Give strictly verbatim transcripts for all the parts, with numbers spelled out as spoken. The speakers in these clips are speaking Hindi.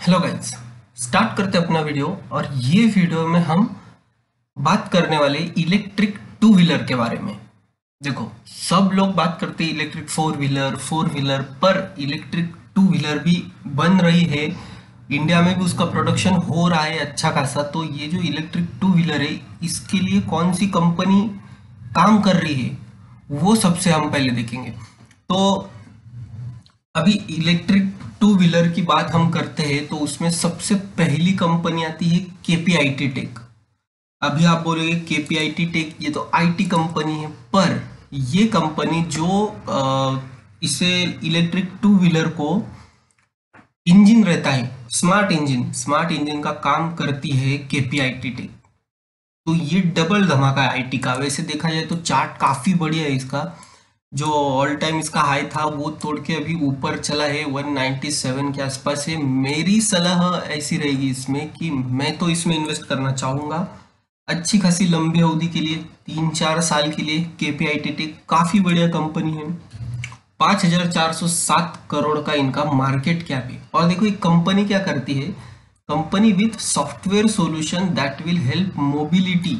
हेलो गाइस, स्टार्ट करते हैं अपना वीडियो। और ये वीडियो में हम बात करने वाले इलेक्ट्रिक टू व्हीलर के बारे में। देखो, सब लोग बात करते हैं electric four wheeler four wheeler पर इलेक्ट्रिक टू व्हीलर भी बन रही है। इंडिया में भी उसका प्रोडक्शन हो रहा है अच्छा खासा। तो ये जो इलेक्ट्रिक टू व्हीलर है, इसके लिए कौन सी कंपनी काम कर रही है वो सबसे हम पहले देखेंगे। तो अभी इलेक्ट्रिक टू व्हीलर की बात हम करते हैं तो उसमें सबसे पहली कंपनी आती है केपीआईटी टेक। अभी आप बोलोगे केपीआईटी टेक, ये तो आईटी कंपनी है, पर ये कंपनी जो अ, इसे इलेक्ट्रिक टू व्हीलर को इंजन रहता है, स्मार्ट इंजन स्मार्ट इंजन का काम करती है केपीआईटी टेक। तो ये डबल धमाका है आईटी का। वैसे देखा जाए तो चार्ट काफी बढ़िया है इसका। जो ऑल टाइम इसका हाई था वो तोड़ के अभी ऊपर चला है, वन नाइंटी सेवन के आसपास है। मेरी सलाह ऐसी रहेगी इसमें कि मैं तो इसमें इन्वेस्ट करना चाहूंगा अच्छी खासी लंबी अवधि के लिए, तीन चार साल के लिए। केपीआईटी टेक काफी बढ़िया कंपनी है। पाँच हजार चार सौ सात करोड़ का इनका मार्केट कैप है। और देखो, एक कंपनी क्या करती है, company with software solution that will help mobility,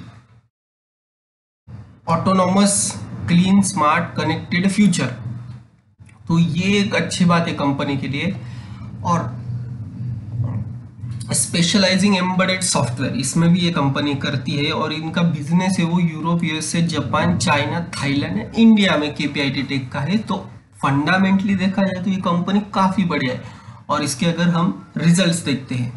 autonomous, clean, smart, connected future. तो ये एक अच्छी बात है कंपनी के लिए। और स्पेशलाइजिंग एम्बेडेड सॉफ्टवेयर, इसमें भी ये कंपनी करती है। और इनका बिजनेस है वो Europe, USA, Japan, China, Thailand, India में केपीआईटी टेक का है। तो फंडामेंटली देखा जाए तो ये कंपनी काफी बढ़िया है। और इसके अगर हम रिजल्ट्स देखते हैं,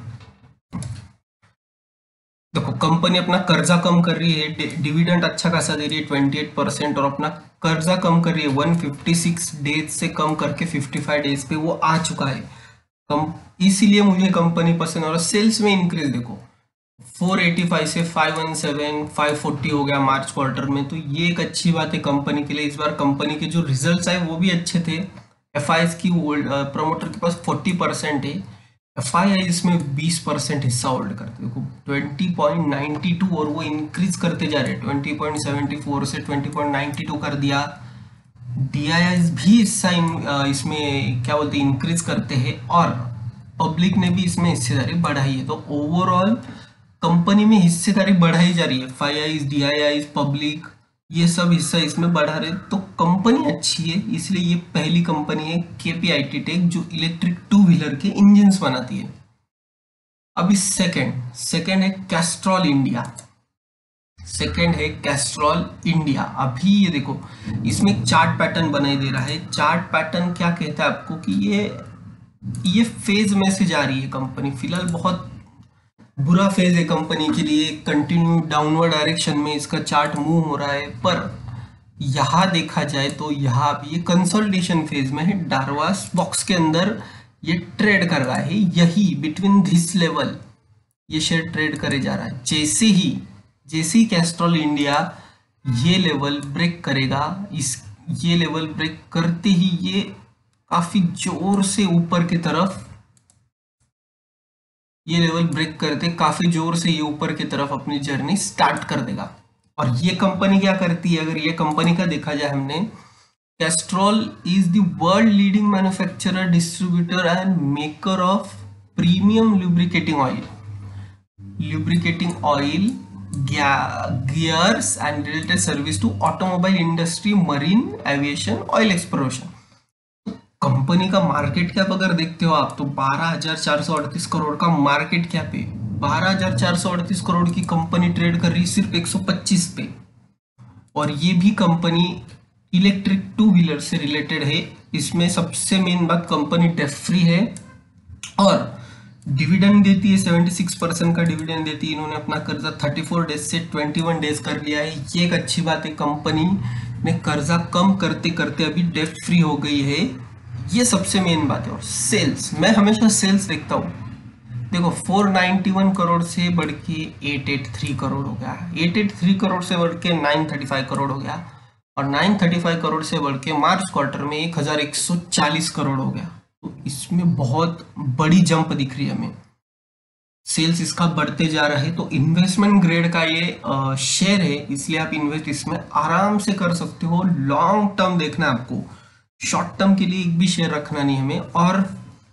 देखो कंपनी अपना कर्जा कम कर रही है, डिविडेंड अच्छा खासा दे रही है अट्ठाईस परसेंट, और अपना कर्जा कम कर रही है, एक सौ छप्पन डेज से कम करके पचपन डेज पे वो आ चुका है कम। इसीलिए मुझे कंपनी पसंद है। और सेल्स में इंक्रीज देखो, चार सौ पचासी से पाँच सौ सत्रह, पाँच सौ चालीस हो गया मार्च क्वार्टर में। तो ये एक अच्छी बात है कंपनी के लिए। इस बार कंपनी के जो रिजल्ट्स आए वो भी अच्छे थे। एफ आई की प्रमोटर के पास चालीस परसेंट है, एफ आई आई इसमें बीस परसेंट हिस्सा होल्ड करते हैं। देखो बीस पॉइंट नाइंटी टू, और वो इंक्रीज करते जा रहे हैं। बीस पॉइंट सेवन फोर से बीस पॉइंट नाइंटी टू कर दिया। डी आई आई भी हिस्सा इन, इसमें क्या बोलते हैं, इंक्रीज करते हैं। और पब्लिक ने भी इसमें हिस्सेदारी बढ़ाई है। तो ओवरऑल कंपनी में हिस्सेदारी बढ़ाई जा रही है। F I I, D I I, public, ये सब हिस्सा इसमें बढ़ा रहे। तो कंपनी अच्छी है, इसलिए ये पहली कंपनी है केपीआईटी टेक जो इलेक्ट्रिक टू व्हीलर के इंजन्स बनाती है। अभी सेकंड सेकंड है कैस्ट्रॉल इंडिया। सेकंड है कैस्ट्रॉल इंडिया। अभी ये देखो, इसमें एक चार्ट पैटर्न बनाई दे रहा है। चार्ट पैटर्न क्या कहता है आपको कि ये ये फेज में से जा रही है कंपनी। फिलहाल बहुत बुरा फेज है कंपनी के लिए, कंटिन्यू डाउनवर्ड डायरेक्शन में इसका चार्ट मूव हो रहा है। पर यहाँ देखा जाए तो यहाँ भी ये कंसोलिडेशन फेज में है। डारवास बॉक्स के अंदर ये ट्रेड कर रहा है। यही बिटवीन दिस लेवल ये शेयर ट्रेड करे जा रहा है। जैसे ही जैसे ही कैस्ट्रॉल इंडिया ये लेवल ब्रेक करेगा, इस ये लेवल ब्रेक करते ही ये काफी जोर से ऊपर की तरफ, ये लेवल ब्रेक करते काफी जोर से ये ऊपर की तरफ अपनी जर्नी स्टार्ट कर देगा। और ये कंपनी क्या करती है, अगर ये कंपनी का देखा जाए हमने, Castrol is the world leading manufacturer, distributor and maker of premium lubricating oil lubricating oil gears and related service to automobile industry, marine aviation, oil exploration. Company का मार्केट कैप अगर देखते हो आप तो बारह हजार चार सौ अड़तीस करोड़ का मार्केट कैप है। बारह हजार चार सौ अड़तीस करोड़ की कंपनी ट्रेड कर रही है सिर्फ एक सौ पच्चीस पे। और ये भी कंपनी इलेक्ट्रिक टू व्हीलर से रिलेटेड है। इसमें सबसे मेन बात, कंपनी डेट फ्री है और डिविडेंड देती है। छिहत्तर परसेंट का डिविडेंड देती है। इन्होंने अपना कर्जा चौंतीस डेज से इक्कीस डेज कर लिया है। ये एक अच्छी बात है, कंपनी ने कर्जा कम करते करते अभी डेट फ्री हो गई है। ये सबसे मेन बात है। और सेल्स, मैं हमेशा सेल्स देखता हूँ। देखो, चार सौ इक्यानवे करोड़ से बढ़ के आठ सौ तिरासी करोड़ हो गया, आठ सौ तिरासी करोड़ से बढ़ के नौ सौ पैंतीस करोड़ हो गया, और नौ सौ पैंतीस करोड़ से बढ़ के मार्च क्वार्टर में एक हजार एक सौ चालीस करोड़ हो गया। तो इसमें बहुत बड़ी जंप दिख रही है हमें। सेल्स इसका बढ़ते जा रहा है। तो इन्वेस्टमेंट ग्रेड का ये शेयर है, इसलिए आप इन्वेस्ट इसमें आराम से कर सकते हो। लॉन्ग टर्म देखना है आपको, शॉर्ट टर्म के लिए एक भी शेयर रखना नहीं हमें। और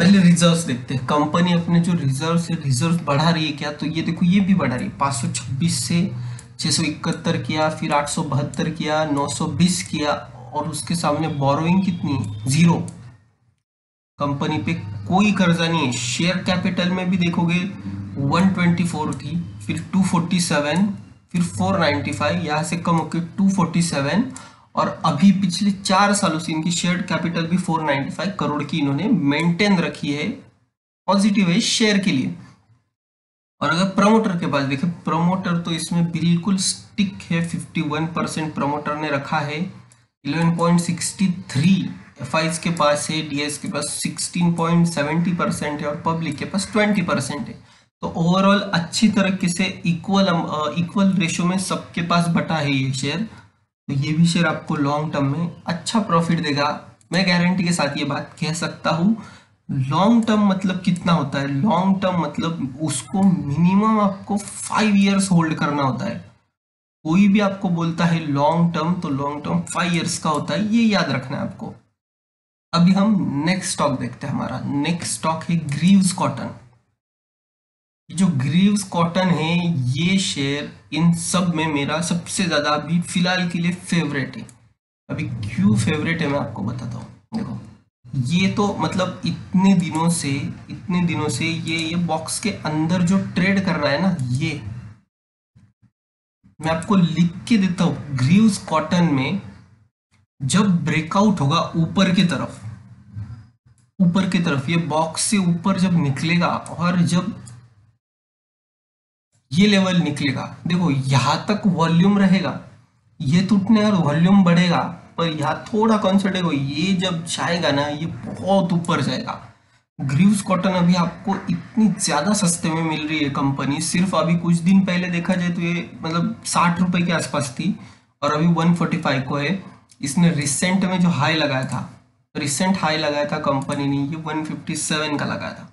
पहले रिजर्व्स देखते हैं, कंपनी अपने जो रिजर्व से रिजर्व बढ़ा रही है क्या, तो ये देखो ये भी बढ़ा रही है, पाँच सौ छब्बीस से छह सौ इकहत्तर किया, फिर आठ सौ बहत्तर किया, नौ सौ बीस किया, और उसके सामने बोरोइंग कितनी है, जीरो। कंपनी पे कोई कर्जा नहीं है। शेयर कैपिटल में भी देखोगे एक सौ चौबीस थी, फिर दो सौ सैंतालीस, फिर चार सौ पचानवे, यहाँ से कम होकर दो सौ सैंतालीस, और अभी पिछले चार सालों से इनकी शेयर कैपिटल भी चार सौ पचानवे करोड़ की इन्होंने मेंटेन रखी है। पॉजिटिव है शेयर के लिए। और अगर प्रमोटर के पास देखें, प्रमोटर तो इसमें बिल्कुल स्टिक है, इक्यावन परसेंट प्रमोटर ने रखा है, ग्यारह पॉइंट सिक्स थ्री एफआईज के पास है, डीएस के पास सोलह पॉइंट सेवन ज़ीरो परसेंट है, और पब्लिक के पास बीस परसेंट है। तो ओवरऑल अच्छी तरीके से इक्वल इक्वल रेशो में सबके पास बटा है ये शेयर। तो ये भी शेयर आपको लॉन्ग टर्म में अच्छा प्रॉफिट देगा, मैं गारंटी के साथ ये बात कह सकता हूँ। लॉन्ग टर्म मतलब कितना होता है, लॉन्ग टर्म मतलब उसको मिनिमम आपको फाइव इयर्स होल्ड करना होता है। कोई भी आपको बोलता है लॉन्ग टर्म, तो लॉन्ग टर्म फाइव इयर्स का होता है, ये याद रखना है आपको। अभी हम नेक्स्ट स्टॉक देखते हैं। हमारा नेक्स्ट स्टॉक है ग्रीव्स कॉटन। जो ग्रीव्स कॉटन है ये शेयर इन सब में मेरा सबसे ज्यादा अभी फिलहाल के लिए फेवरेट है। अभी क्यों फेवरेट है मैं आपको बताता हूँ। देखो ये तो मतलब इतने दिनों से इतने दिनों से ये ये बॉक्स के अंदर जो ट्रेड कर रहा है ना, ये मैं आपको लिख के देता हूं। ग्रीव्स कॉटन में जब ब्रेकआउट होगा ऊपर की तरफ, ऊपर की तरफ ये बॉक्स से ऊपर जब निकलेगा, और जब ये लेवल निकलेगा, देखो यहां तक वॉल्यूम रहेगा, ये टूटने और वॉल्यूम बढ़ेगा, पर यहाँ थोड़ा कॉन्सेंट्रेट देखो, ये जब जाएगा ना ये बहुत ऊपर जाएगा। ग्रीव्स कॉटन अभी आपको इतनी ज्यादा सस्ते में मिल रही है कंपनी, सिर्फ अभी कुछ दिन पहले देखा जाए तो ये मतलब साठ रुपए के आसपास थी, और अभी एक सौ पैंतालीस को है। इसने रिसेंट में जो हाई लगाया था, रिसेंट हाई लगाया था कंपनी ने, ये एक सौ सत्तावन का लगाया था।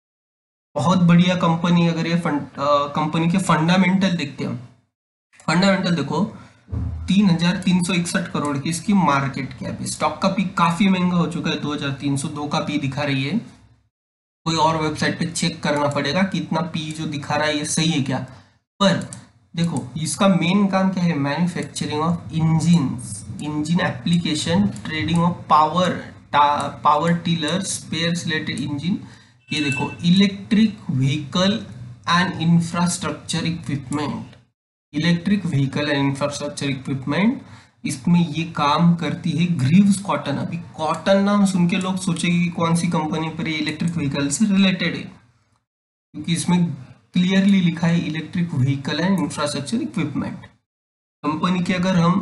बहुत बढ़िया कंपनी। अगर ये कंपनी के फंडामेंटल देखते हैं, फंडामेंटल देखो, तीन हजार तीन सौ इकसठ करोड़ की इसकी मार्केट कैप है। स्टॉक का पी काफी महंगा हो चुका है, दो हजार तीन सौ दो का पी दिखा रही है। कोई और वेबसाइट पे चेक करना पड़ेगा कि इतना पी जो दिखा रहा है ये सही है क्या। पर देखो इसका मेन काम क्या है, manufacturing of engine, engine application, trading of power, power tiller, spares related engine. ये देखो electric vehicle and infrastructure equipment, electric vehicle and infrastructure equipment, इसमें ये काम करती है ग्रीव्स कॉटन। अभी कॉटन नाम सुन के लोग सोचेंगे कि कौन सी कंपनी पर ये इलेक्ट्रिक व्हीकल से रिलेटेड है, क्योंकि इसमें क्लियरली लिखा है electric vehicle and infrastructure equipment. Company के अगर हम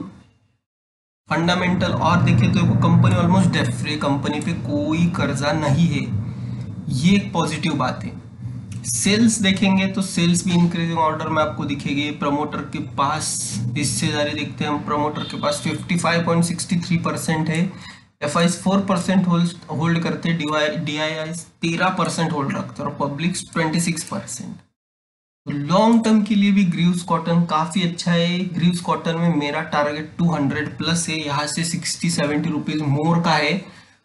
फंडामेंटल और देखें तो company almost debt free, company पे कोई कर्जा नहीं है, ये एक पॉजिटिव बात है। सेल्स देखेंगे तो सेल्स भी इंक्रीजिंग ऑर्डर में आपको दिखेगी। प्रमोटर के पास हिस्सेदारी देखते हैं हम, प्रमोटर के पास पचपन पॉइंट सिक्स थ्री परसेंट है, F I four percent hold करते हैं, डी आई आई तेरह परसेंट होल्ड रखते हैं, और पब्लिक छब्बीस परसेंट। तो लॉन्ग टर्म के लिए भी ग्रीव्स कॉटन काफी अच्छा है। ग्रीव्स कॉटन में मेरा टारगेट दो सौ प्लस है, यहाँ से सिक्सटी सेवेंटी रुपीज मोर का है,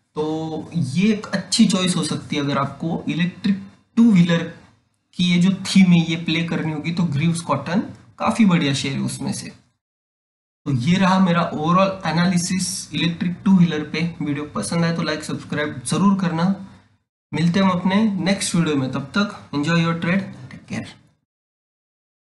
तो ये एक अच्छी चॉइस हो सकती है। अगर आपको इलेक्ट्रिक टू व्हीलर की ये जो थीम है ये प्ले करनी होगी तो ग्रीव्स कॉटन काफी बढ़िया शेयर है उसमें से। तो ये रहा मेरा overall analysis electric two wheeler पे। वीडियो पसंद आए तो लाइक सब्सक्राइब जरूर करना। मिलते हैं हम अपने नेक्स्ट वीडियो में, तब तक enjoy your trade, take care.